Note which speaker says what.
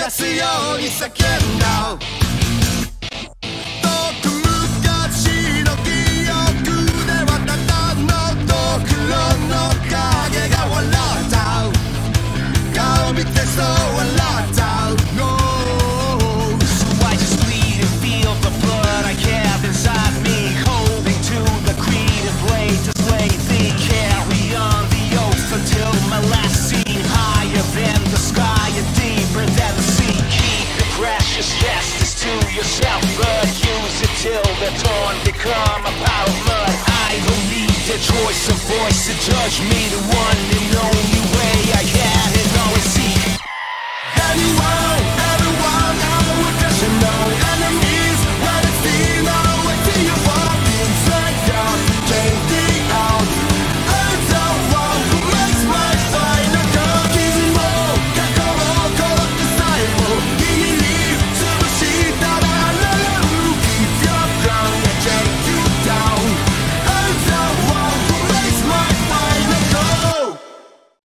Speaker 1: かすように叫んだ。遠く昔の記憶ではただのドクロの影が笑った顔見てそう笑った No
Speaker 2: So I just bleed and feel the blood I have inside me, holding to the creed and blade to slay thee. Carry on the oath until my last scene, higher than the sky and deeper than the sea. Keep your precious justice to yourself, but use it till they're torn, become a pile of mud. I don't need their choice of voice to judge me, the one and only